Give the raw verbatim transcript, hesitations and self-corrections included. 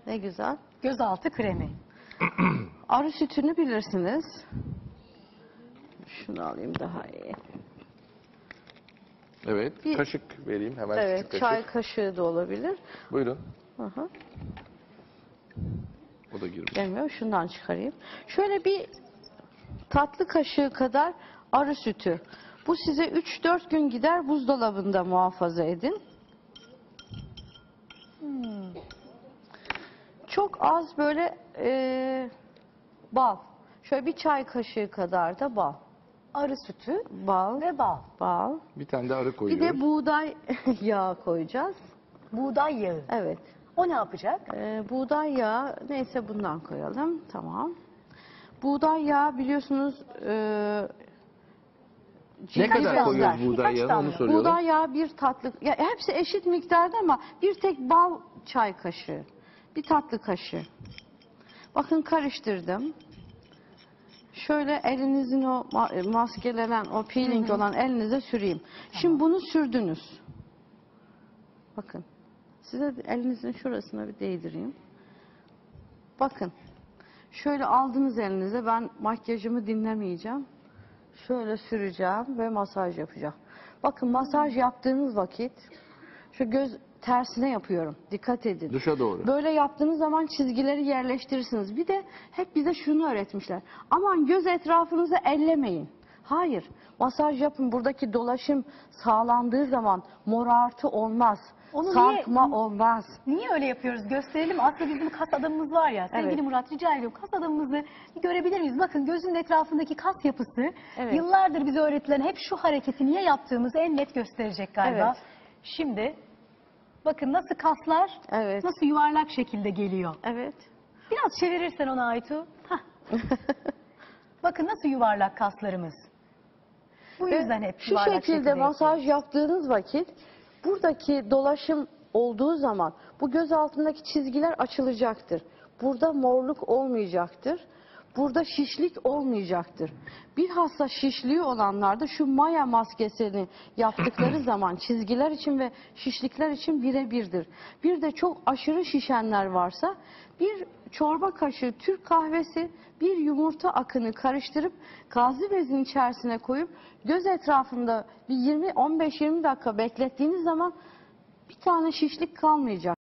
Ne güzel. Gözaltı kremi. Arı sütünü bilirsiniz. Şunu alayım daha iyi. Evet. Bir- Kaşık vereyim hemen, Evet, küçük kaşık. çay kaşığı da olabilir. Buyurun. Aha, O da girmiş. gelmiyor. Şundan çıkarayım. Şöyle bir tatlı kaşığı kadar arı sütü. Bu size üç dört gün gider, buzdolabında muhafaza edin. Hmm. Çok az böyle e, bal. Şöyle bir çay kaşığı kadar da bal. Arı sütü Bal, ve bal. bal. Bir tane de arı Bir koyuyoruz. de buğday yağı koyacağız. Buğday yağı. Evet. O ne yapacak? Ee, buğday yağı, neyse bundan koyalım. Tamam. Buğday yağı biliyorsunuz e, Ne cildi kadar biraz- koyuyoruz Birkaç buğday yağını tane. onu soruyorum. Buğday yağı bir tatlı, ya hepsi eşit miktarda ama bir tek bal çay kaşığı. Bir tatlı kaşığı. Bakın karıştırdım. Şöyle elinizin o ma- maskelenen, o peeling olan elinize süreyim. Şimdi bunu sürdünüz. Bakın. Size de elinizin şurasına bir değdireyim. Bakın. Şöyle aldınız elinize. Ben makyajımı dinlemeyeceğim. Şöyle süreceğim ve masaj yapacağım. Bakın masaj yaptığınız vakit şu göz tersine yapıyorum. Dikkat edin. Dışa doğru. Böyle yaptığınız zaman çizgileri yerleştirirsiniz. Bir de hep bize şunu öğretmişler. Aman göz etrafınızı ellemeyin. Hayır. Masaj yapın. Buradaki dolaşım sağlandığı zaman morartı olmaz. Onu Sarkma niye- olmaz. Niye öyle yapıyoruz? Gösterelim. Aslında bizim kas adamımız var ya. Sevgili Evet. Murat, rica ediyorum. Kas adamımızı bir görebilir miyiz? Bakın gözünün etrafındaki kas yapısı Evet. yıllardır bize öğretilen hep şu hareketi niye yaptığımızı en net gösterecek galiba. Evet. Şimdi bakın nasıl kaslar Evet. nasıl yuvarlak şekilde geliyor. Evet. Biraz çevirirsen onu Aytu. Hah. Bakın nasıl yuvarlak kaslarımız. Bu Ve yüzden hep şu yuvarlak şekilde şekilde masaj yapıyoruz. yaptığınız vakit buradaki dolaşım olduğu zaman bu göz altındaki çizgiler açılacaktır. Burada morluk olmayacaktır. Burada şişlik olmayacaktır. Bilhassa şişliği olanlarda şu maya maskesini yaptıkları zaman çizgiler için ve şişlikler için birebirdir. Bir de çok aşırı şişenler varsa bir çorba kaşığı Türk kahvesi, bir yumurta akını karıştırıp gazi bezin içerisine koyup göz etrafında bir yirmi on beş yirmi dakika beklettiğiniz zaman bir tane şişlik kalmayacak.